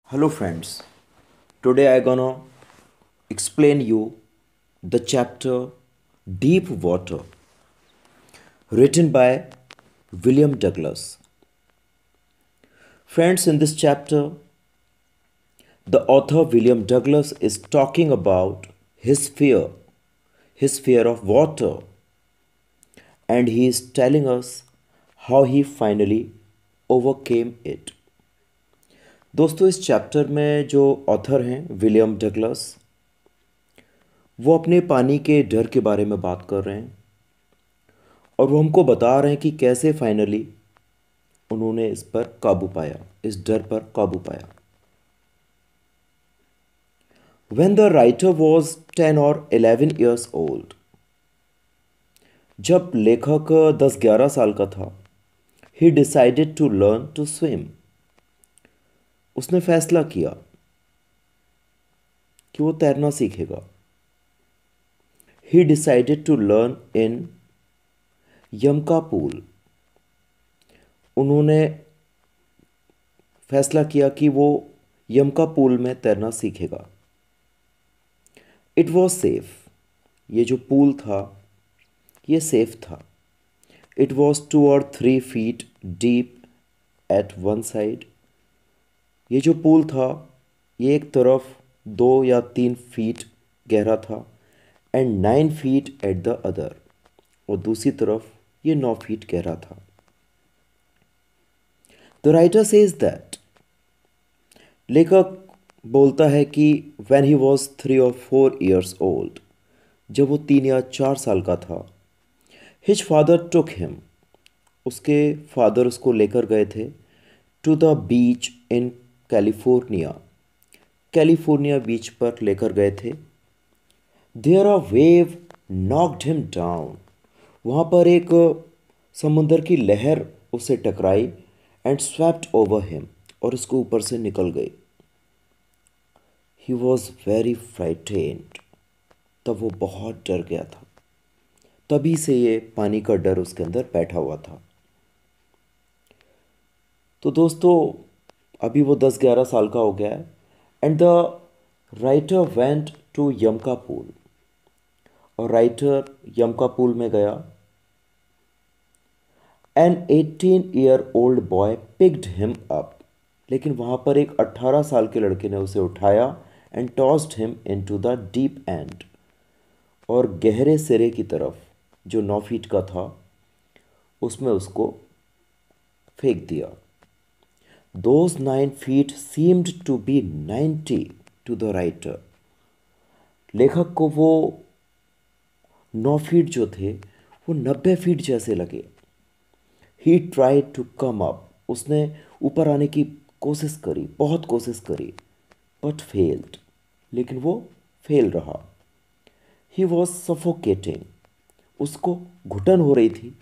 Hello friends. Today I gonna explain you the chapter Deep Water written by William Douglas. Friends, in this chapter the author William Douglas is talking about his fear of water, and he is telling us how he finally overcame it. दोस्तों, इस chapter में जो author हैं William Douglas, वो अपने पानी के डर के बारे में बात कर रहे हैं और वो हमको बता रहे हैं कि कैसे फाइनली उन्होंने इस पर काबू पाया, इस डर पर काबू पाया। When the writer was 10 or 11 years old, जब लेखक 10-11 साल का था, he decided to learn to swim. उसने फैसला किया कि वो तैरना सीखेगा। He decided to learn in YMCA pool. उन्होंने फैसला किया कि वो यमका पूल में तैरना सीखेगा। It was safe. ये जो पूल था ये सेफ था। It was 2 or 3 feet deep at one side. ये जो पूल था ये एक तरफ 2 या 3 फीट गहरा था and 9 feet at the other, और दूसरी तरफ ये 9 फीट गहरा था। द राइटर सेज दैट, लेखक बोलता है कि when he was 3 or 4 years old, जब वो 3 या 4 साल का था, हिज फादर टुक हिम, उसके फादर उसको लेकर गए थे to the beach in California, California beach पर लेकर गए थे। There a wave knocked him down, वहाँ पर एक समुंदर की लहर उसे टकराई एंड स्वेप्ट ओवर हिम, और उसको ऊपर से निकल गई। ही वॉज वेरी फ्राइटेंड, तब वो बहुत डर गया था। तभी से ये पानी का डर उसके अंदर बैठा हुआ था। तो दोस्तों, अभी वो 10-11 साल का हो गया है and the writer went to YMCA pool, और राइटर यमका पूल में गया। An 18-year-old boy picked him up, लेकिन वहाँ पर एक 18 साल के लड़के ने उसे उठाया and tossed him into the deep end, और गहरे सिरे की तरफ जो 9 फीट का था उसमें उसको फेंक दिया। Those 9 feet seemed to be 90 to the writer. लेखक को वो 9 फीट जो थे वो 90 फीट जैसे लगे। He tried to come up, उसने ऊपर आने की कोशिश करी, बहुत कोशिश करी, बट फेल्ड, लेकिन वो फेल रहा। ही वॉज सफोकेटिंग, उसको घुटन हो रही थी।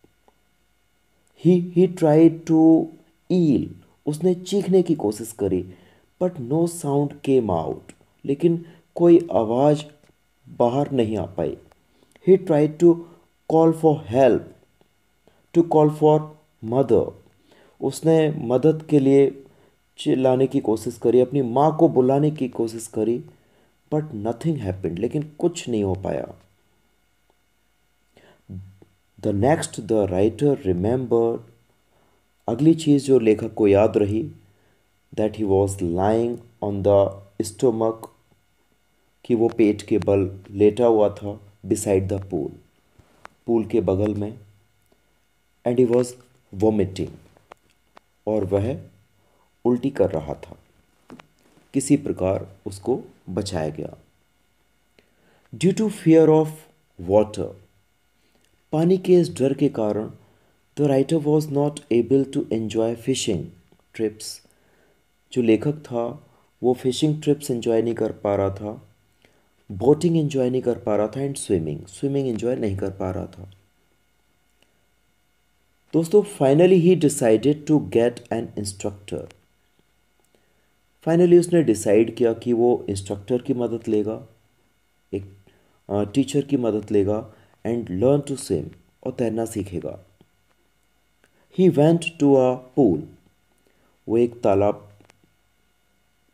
ही ट्राइड टू ईल, उसने चीखने की कोशिश करी, but no sound came out, लेकिन कोई आवाज़ बाहर नहीं आ पाई। He tried to call for help, to call for mother, उसने मदद के लिए चिल्लाने की कोशिश करी, अपनी माँ को बुलाने की कोशिश करी, बट नथिंग हैपेंड, लेकिन कुछ नहीं हो पाया। The next the writer remember, अगली चीज़ जो लेखक को याद रही, that he was lying on the stomach, कि वो पेट के बल लेटा हुआ था बिसाइड द पूल, पूल के बगल में, एंड ही वॉज वोमिटिंग, और वह उल्टी कर रहा था। किसी प्रकार उसको बचाया गया। Due to fear of water, पानी के इस डर के कारण the writer was not able to enjoy fishing trips, जो लेखक था वो फिशिंग ट्रिप्स एंजॉय नहीं कर पा रहा था, बोटिंग एंजॉय नहीं कर पा रहा था, एंड स्विमिंग, स्विमिंग एंजॉय नहीं कर पा रहा था। दोस्तों, finally he decided to get an instructor, finally उसने डिसाइड किया कि वो इंस्ट्रक्टर की मदद लेगा, एक टीचर की मदद लेगा, एंड लर्न टू स्विम, और तैरना सीखेगा। He went to a pool, वो एक तालाब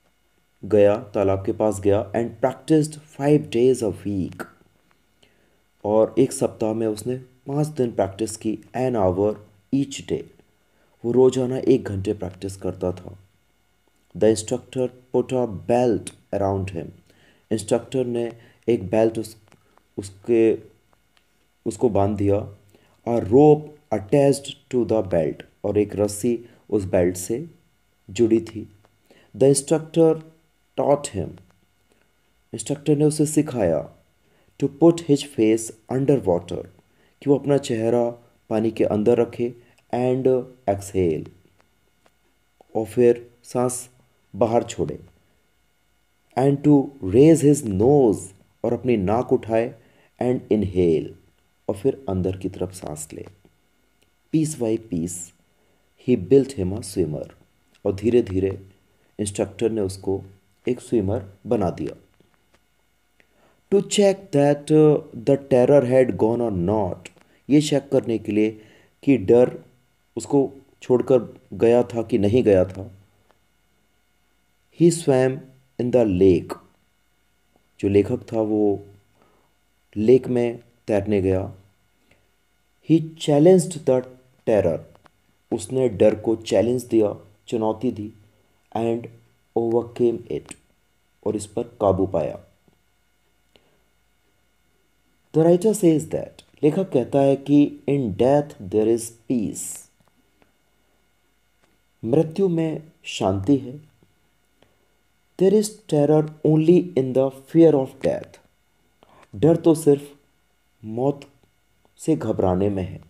गया, तालाब के पास गया and practised 5 days a week. और एक सप्ताह में उसने 5 दिन प्रैक्टिस की, एन आवर ईच डे। वो रोजाना 1 घंटे प्रैक्टिस करता था। The instructor put a belt around him. Instructor ने एक बेल्ट उसके उसको बांध दिया। A rope attached to the belt, और एक रस्सी उस बेल्ट से जुड़ी थी। The instructor taught him. Instructor ने उसे सिखाया to put his face under water, कि वो अपना चेहरा पानी के अंदर रखे, एंड एक्सहेल, और फिर सांस बाहर छोड़े, and to raise his nose, और अपनी नाक उठाए, एंड इनहेल, और फिर अंदर की तरफ सांस ले। Piece by piece he built him a swimmer. और धीरे धीरे इंस्ट्रक्टर ने उसको एक स्विमर बना दिया। To check that the terror had gone or not, ये चेक करने के लिए कि डर उसको छोड़कर गया था कि नहीं गया था, he swam in the lake. जो लेखक था वो लेक में तैरने गया। ही चैलेंज्ड द टेरर, उसने डर को चैलेंज दिया, चुनौती दी, एंड ओवरकेम इट, और इस पर काबू पाया। द राइटर सेज दैट, लेखक कहता है कि in death there is peace, मृत्यु में शांति है। There is terror only in the fear of death, डर तो सिर्फ मौत से घबराने में है।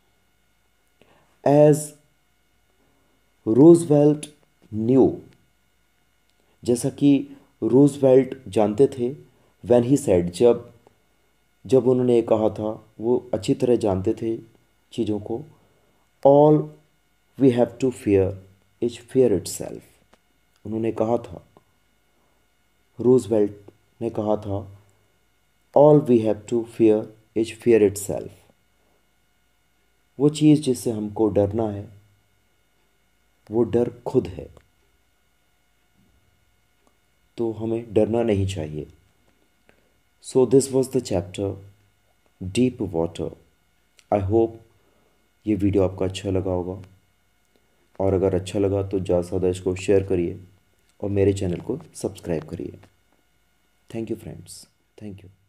एज रूजवेल्ट न्यू, जैसा कि रूजवेल्ट जानते थे, व्हेन ही सेड, जब जब उन्होंने ये कहा था, वो अच्छी तरह जानते थे चीज़ों को। All we have to fear is fear itself, उन्होंने कहा था, रूजवेल्ट ने कहा था, all we have to fear is fear itself. वो चीज़ जिससे हमको डरना है, वो डर खुद है, तो हमें डरना नहीं चाहिए। So this was the chapter deep water. I hope ये वीडियो आपको अच्छा लगा होगा, और अगर अच्छा लगा तो ज़्यादा से ज़्यादा इसको शेयर करिए और मेरे चैनल को सब्सक्राइब करिए। Thank you friends, thank you.